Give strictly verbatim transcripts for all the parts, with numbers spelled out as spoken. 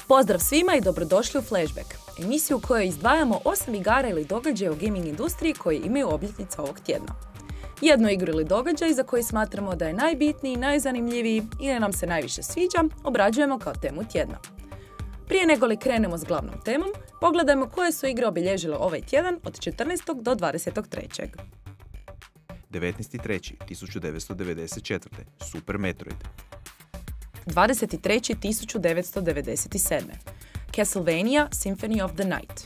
Pozdrav svima i dobrodošli u Flashback, emisiju u kojoj izdvajamo osam igara ili događaja u gaming industriji koji imaju obljetnicu ovog tjedna. Jednu igru ili događaj za koji smatramo da je najbitniji, najzanimljiviji ili nam se najviše sviđa, obrađujemo kao temu tjedna. Prije nego li krenemo s glavnom temom, pogledajmo koje su igre obilježile ovaj tjedan od četrnaestog do dvadesetog trećeg devetnaesti treći tisuću devetsto devedeset četvrte. Super Metroid. dvadeset treći tisuću devetsto devedeset sedme. Castlevania Symphony of the Night.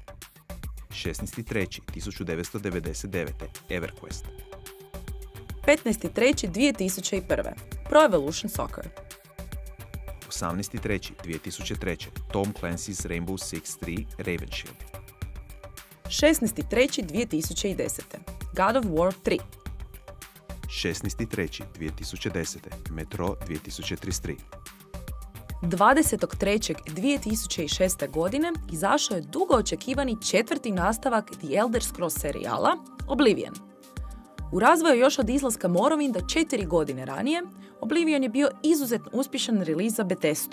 šesnaesti treći tisuću devetsto devedeset devete. EverQuest. petnaesti treći dvije tisuće prve. Pro Evolution Soccer. osamnaesti treći dvije tisuće treće. Tom Clancy's Rainbow Six tri Raven Shield. šesnaesti treći dvije tisuće desete. God of War tri. šesnaesti treći dvije tisuće desete. Metro dvije tisuće trideset tri. dvadesetog trećeg dvije tisuće šeste. godine izašao je dugo očekivani četvrti nastavak The Elder Scrolls serijala Oblivion. U razvoju još od izlaska Morrowinda četiri godine ranije, Oblivion je bio izuzetno uspješan release za Bethesdu.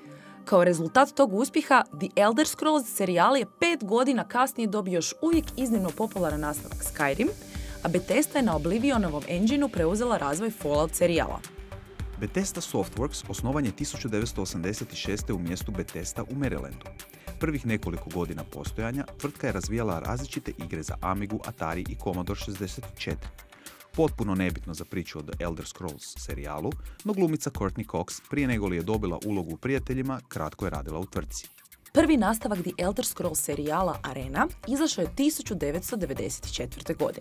Kao rezultat tog uspjeha, The Elder Scrolls serijal je pet godina kasnije dobio još uvijek iznimno popularan nastavak Skyrim, a Bethesda je na Oblivionovom engineu preuzela razvoj Fallout serijala. Bethesda Softworks osnovan je tisuću devetsto osamdeset šeste. u mjestu Bethesda u Marylandu. Prvih nekoliko godina postojanja tvrtka je razvijala različite igre za Amigu, Atari i Commodore šezdeset četiri. Potpuno nebitno za priču o The Elder Scrolls serijalu, no glumica Courtney Cox prije nego li je dobila ulogu u Prijateljima, kratko je radila u tvrtci. Prvi nastavak The Elder Scrolls serijala Arena izašao je tisuću devetsto devedeset četvrte. godine.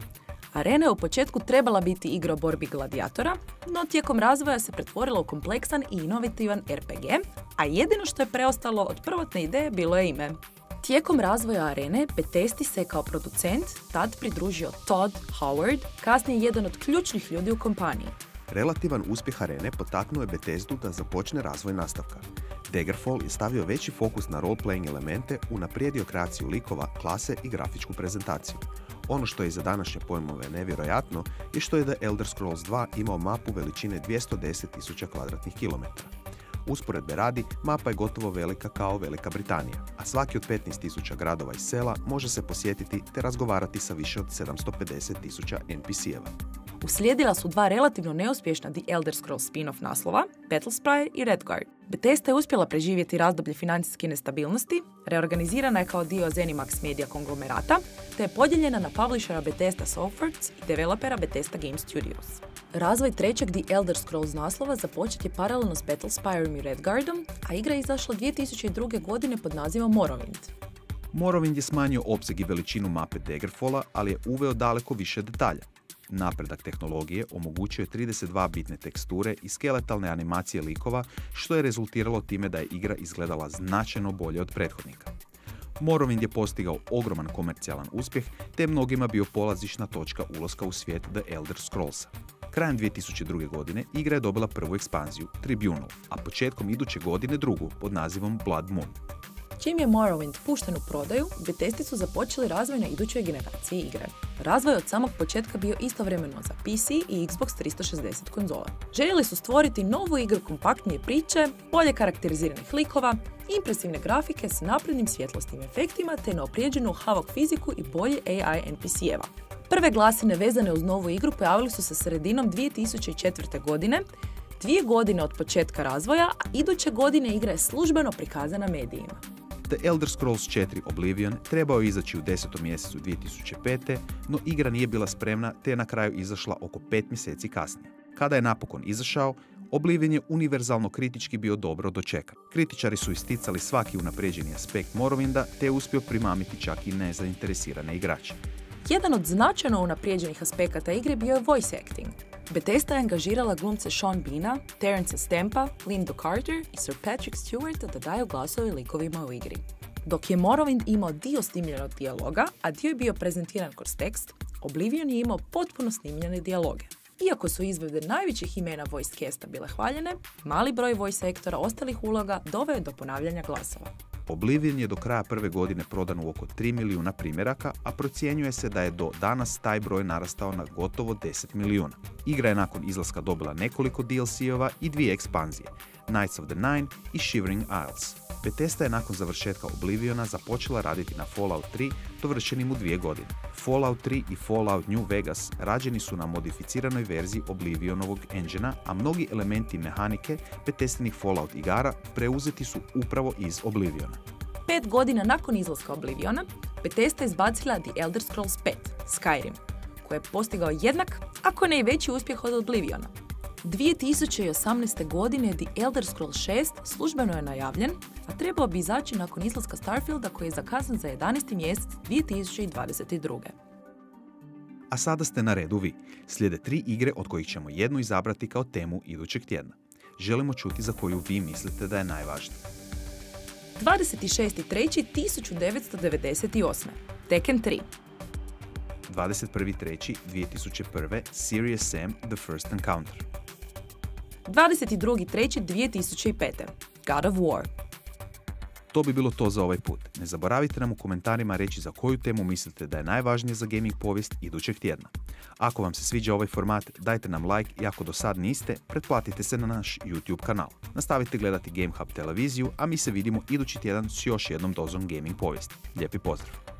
Arena je u početku trebala biti igra o borbi gladijatora, no tijekom razvoja se pretvorila u kompleksan i inovativan er pe ge, a jedino što je preostalo od prvotne ideje bilo je ime. Tijekom razvoja Arene, Bethesdi se kao producent tad pridružio Todd Howard, kasnije jedan od ključnih ljudi u kompaniji. Relativan uspjeh Arene potaknuo je Bethesdu da započne razvoj nastavka. Daggerfall je stavio veći fokus na role-playing elemente, unaprijedio kreaciju likova, klase i grafičku prezentaciju. Ono što je za današnje pojmove nevjerojatno je što je The Elder Scrolls dva imao mapu veličine dvjesto deset tisuća kvadratnih kilometara. Usporedbe radi, mapa je gotovo velika kao Velika Britanija, a svaki od petnaest tisuća gradova i sela može se posjetiti te razgovarati sa više od sedamsto pedeset tisuća en pi si-eva. Uslijedila su dva relativno neuspješna The Elder Scrolls spin-off naslova, Battlespire i Redguard. Bethesda je uspjela preživjeti razdoblje financijske nestabilnosti, reorganizirana je kao dio ZeniMax Media konglomerata, te je podijeljena na publishera Bethesda Softworks i developera Bethesda Game Studios. Razvoj trećeg The Elder Scrolls naslova započet je paralelno s Battlespire i Redguardom, a igra je izašla dvije tisuće druge. godine pod nazivom Morrowind. Morrowind je smanjio opseg i veličinu mape Daggerfalla, ali je uveo daleko više detalja. Napredak tehnologije omogućuje trideset dva bitne teksture i skeletalne animacije likova, što je rezultiralo time da je igra izgledala značajno bolje od prethodnika. Morrowind je postigao ogroman komercijalan uspjeh, te mnogima bio polazišna točka ulaska u svijet The Elder Scrollsa. Krajem dvije tisuće druge. godine igra je dobila prvu ekspanziju, Tribunal, a početkom iduće godine drugu pod nazivom Blood Moon. Čim je Morrowind pušten u prodaju, Bethesdi su započeli razvoj na idućoj generaciji igre. Razvoj od samog početka bio istovremeno za pi si i Xbox tristo šezdeset konzola. Željeli su stvoriti novu igru kompaktnije priče, bolje karakteriziranih likova, impresivne grafike s naprednim svjetlosnim efektima te neoprijeđenu havok fiziku i bolji a i en pi si-eva. Prve glasine vezane uz novu igru pojavili su se sredinom dvije tisuće četvrte. godine, dvije godine od početka razvoja, a iduće godine igra je službeno prikazana medijima. The Elder Scrolls četiri Oblivion trebao je izaći u desetom mjesecu dvije tisuće pete. no igra nije bila spremna te je na kraju izašla oko pet mjeseci kasnije. Kada je napokon izašao, Oblivion je univerzalno kritički bio dobro dočekan. Kritičari su isticali svaki unaprijeđeni aspekt Morrowinda te je uspio primamiti čak i nezainteresirane igrače. Jedan od značajno unaprijeđenih aspekata igre bio je voice acting. Bethesda je angažirala glumce Sean Beana, Terrence Stampa, Linda Carter i Sir Patrick Stewart da daju glasove likovima u igri. Dok je Morrowind imao dio snimljenog dijaloga, a dio je bio prezentiran kroz tekst, Oblivion je imao potpuno snimljene dijaloge. Iako su izvedbe najvećih imena voice casta bile hvaljene, mali broj voice aktora ostalih uloga doveo je do ponavljanja glasova. Oblivion je do kraja prve godine prodan u oko tri milijuna primjeraka, a procjenjuje se da je do danas taj broj narastao na gotovo deset milijuna. Igra je nakon izlaska dobila nekoliko D L C-ova i dvije ekspanzije. Knights of the Nine i Shivering Isles. Bethesda je nakon završetka Obliviona započela raditi na Fallout tri, dovršenim u dvije godine. Fallout tri i Fallout New Vegas rađeni su na modificiranoj verziji Oblivionovog engina, a mnogi elementi mehanike Bethesdinih Fallout igara preuzeti su upravo iz Obliviona. Pet godina nakon izlaska Obliviona, Bethesda je izbacila The Elder Scrolls pet, Skyrim, koji je postigao jednak, ako ne i veći uspjeh od Obliviona. dvije tisuće osamnaeste. godine The Elder Scrolls šest službeno je najavljen, a trebao bi izaći nakon izlaska Starfielda koji je zakazan za jedanaesti mjesec dvije tisuće dvadeset druge. A sada ste na redu vi. Slijede tri igre od kojih ćemo jednu izabrati kao temu idućeg tjedna. Želimo čuti za koju vi mislite da je najvažnija. dvadeset šesti treći tisuće devetsto devedeset osme. Tekken tri. dvadeset prvi treći dvije tisuće prve. Serious Sam The First Encounter. dvadeset drugi treći dvije tisuće pete. God of War. To bi bilo to za ovaj put. Ne zaboravite nam u komentarima reći za koju temu mislite da je najvažnija za gaming povijest idućeg tjedna. Ako vam se sviđa ovaj format, dajte nam like i ako do sad niste, pretplatite se na naš YouTube kanal. Nastavite gledati GameHub televiziju, a mi se vidimo idući tjedan s još jednom dozom gaming povijesti. Lijepi pozdrav!